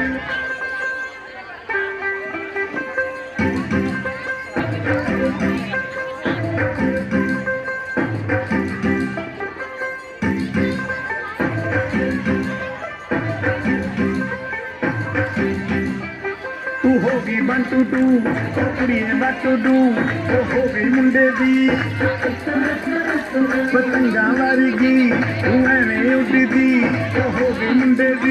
होगी one two do कुड़ी ने वट टू डू होगी मुंडे दी पतंगा वारीगी मैंने उड़ी दी होगी मुंडे दी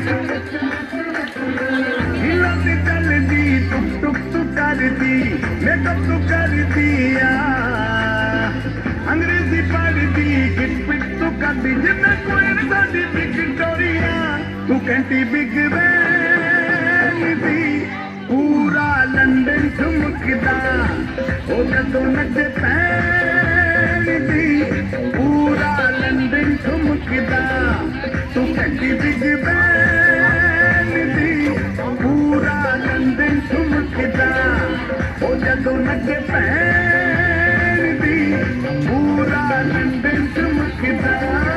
हिलाती चल दी टुक टुक टुक कर दी मेकअप टुक कर दिया अंग्रेजी पढ़ दी किट पिट टुक कर दी जिन्ना कोई साडी विक्टोरिया तू कहती बिग बैन दी पूरा लंदन ठुमकदा ओ जदों नचे पैन दी पूरा लंदन ठुमकदा तू कहती बिग बैन दी पूरा लंदन ठुमकदा ओ जदों नचे पैन दी पूरा लंदन ठुमकदा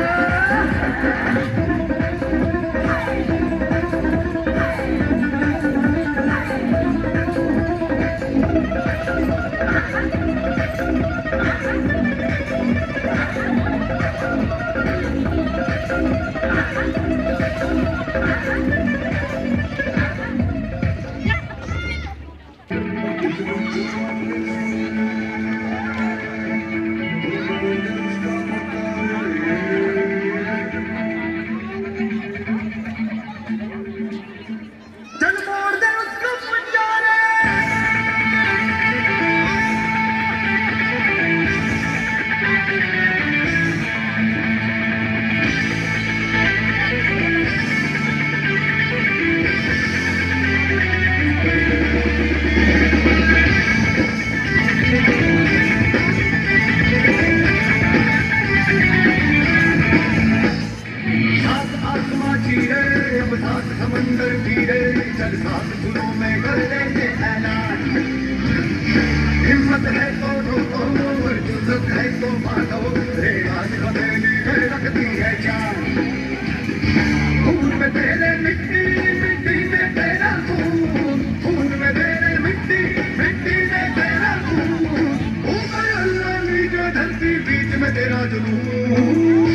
समंदर धीरे चल साथ गुलों में कर देंगे ऐलान हिम्मत है तो ठोको जुर्रत है तो मानो रेवाज हथेली में रखती है जान खून में तेरे मिट्टी मिट्टी में तेरा खून खून में तेरे मिट्टी मिट्टी में तेरा खून ऊपर अल्लाह नीचे धरती बीच में तेरा जुनून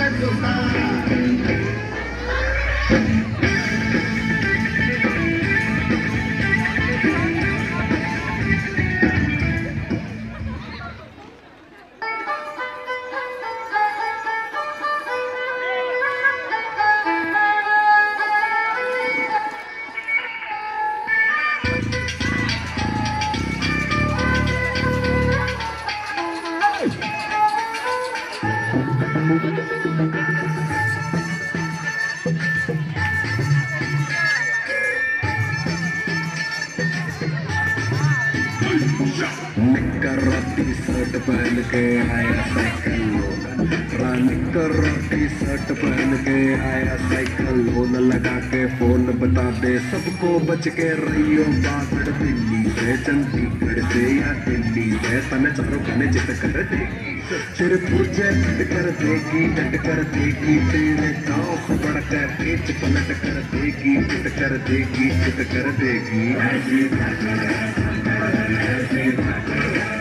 निक्कर टी शर्ट पहन के आया साइकिल निक्कर टी शर्ट पहन के आया साइकिल लोन लगा के फोन बता दे सबको बच के रहियो बागड़ दिल्ली से चंडीगढ़ से या दिल्ली से तने चारों खाने जित कर देगी तेरे पूजे कर देगी डट कर देगी तेरे गाँव को बढ़कर पेच पलट कर देगी जित कर देगी जित कर देगी ऐसी